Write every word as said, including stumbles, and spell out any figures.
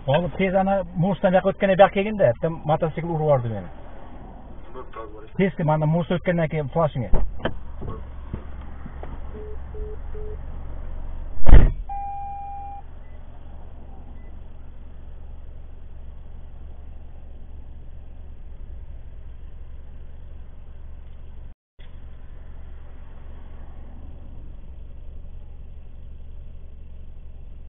Oğlum tez ana Murs'tan yak ötkene bak kelgende, hatta motosikl urib yubordi meni. Tez ki mana Murs ötkendan keyin flashingga.